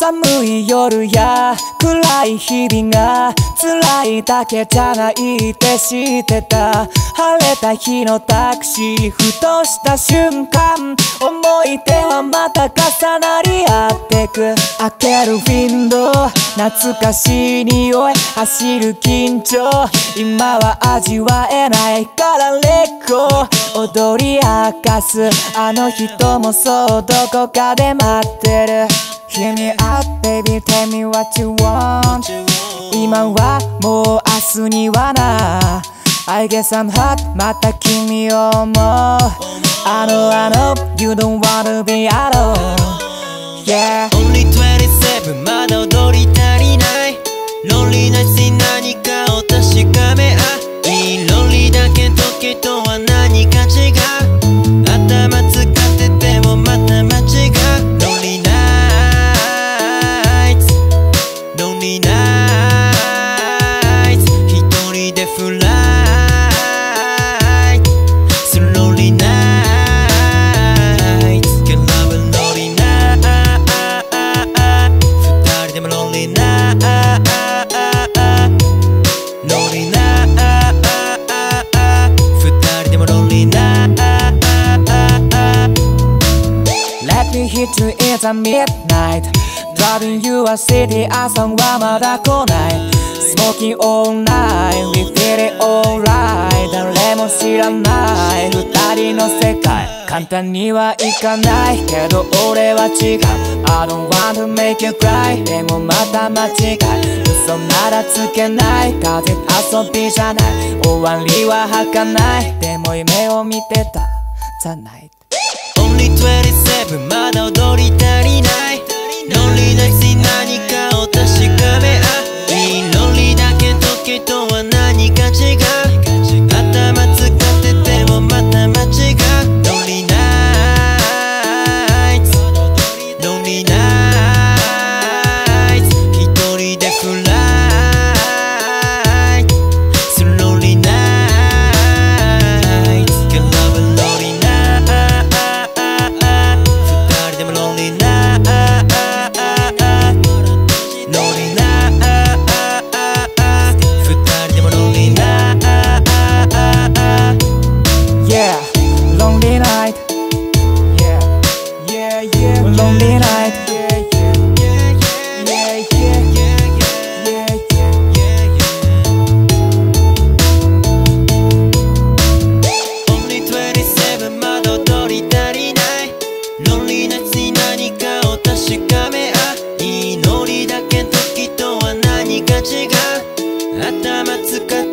寒い夜や暗い日々が辛いだけじゃないって知ってた。晴れた日のタクシー、ふとした瞬間思い出はまた重なり合ってく。開けるウィンドウ、懐かしい匂い、走る緊張、今は味わえないからレッコ踊り明かす。あの人もそうどこかで待ってる。Hear me out baby, tell me what you want。 今はもう明日にはな。 I guess I'm hot また君を思う。I know you don't wanna be alone。 Yeah Only 27まだ踊り足りない。ロンリーなしに何かを確かめ合い、ロンリーだけ時とは何か違う。頭使っててもまた間違う。ロンリーナイツ、ロンリーナイツ、一人でフライするロンリーナイツ。Can love and ロンリーナイツ、二人でもロンリーナイツ。 Let me hit you in the midnight Driving you a city 朝はまだ来ない Smoking all night We feel it alright 誰も知らない二人の世界簡単にはいかないけど俺は違う I don't want to make you cry でもまた間違い嘘ならつけない風遊びじゃない終わりは儚いでも夢を見てたじゃない Only 27まだ踊り足りない。ロンリーなし何かを確かめ合い、ロンリーだけ時とは何か違う。頭使っててもまた間違う。ロンリーナイツ、ロンリーナイツ、一人でフライするロンリーナイツ。Can love and ロンリーナ Lonely night, yeah, yeah, yeah. Lonely night, yeah, yeah, yeah, yeah, yeah, yeah. Only 27まだ踊り足りない。ロンリーなし何かを確かめ合い、ノリだけ時とは何か違う。頭使って